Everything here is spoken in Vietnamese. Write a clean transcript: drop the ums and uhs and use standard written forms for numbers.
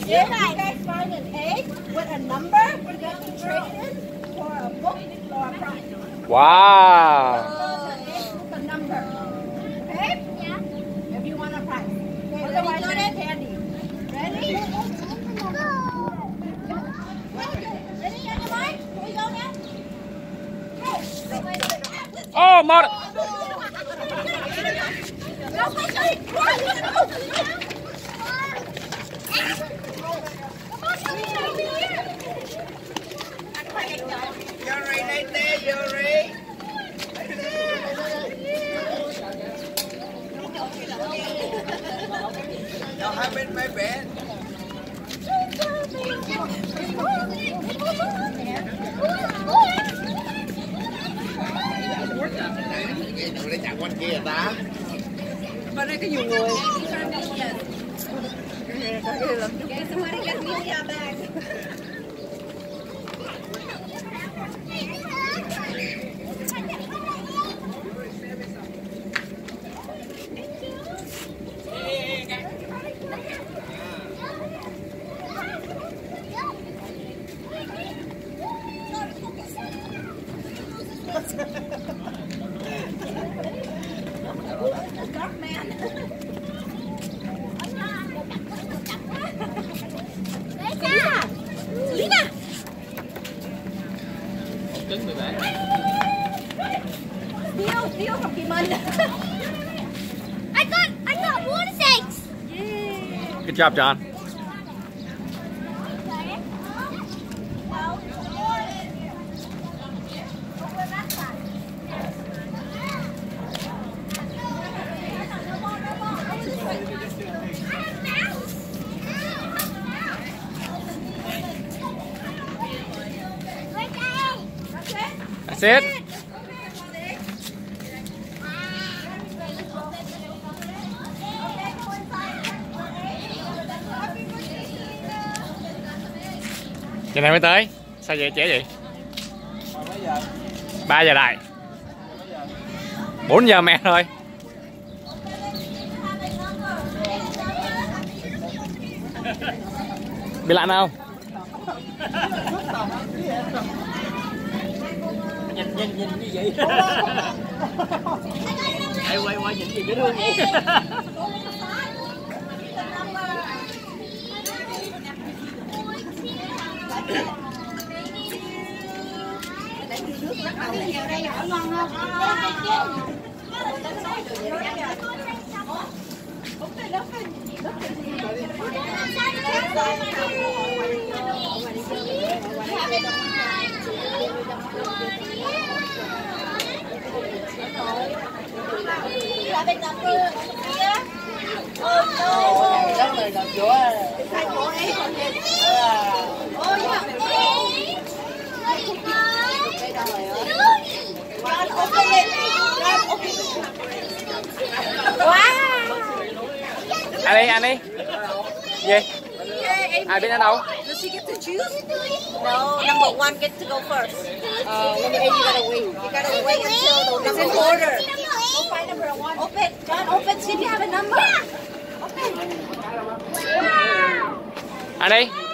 If you guys find an egg with a number, you get to trade it for a book or a prize. Wow. An egg with a number. Okay? Yeah. If you want a prize. Okay, otherwise it's candy. Ready? Ready, everyone? Can we go now? Oh, một. Yuri, right there, Yuri. Y'all having my bed? Để chạm quanh kia người ta. Bên đây có nhiều người. Somebody get me a bag. Dark man. Lina. Trứng 17. Steal from Kim Anh. I got 1 6. Good job, John. That's it. Giờ này mới tới. Sao vậy trễ vậy? 3 giờ đại. 4 giờ mẹ rồi. Bị lạnh không? Nhìn như vậy. Ai quay nhìn gì dễ thương vậy? Ngon không? Rất là gặp chúa. Anh đi. Gì? Ai biết ở đâu? Does she get to choose? No, number 1 gets to go first. Number 8 you gotta wait. You gotta wait until the number order. Go find number 1. Open. John, open. See if you have a number. Open. Anh đi.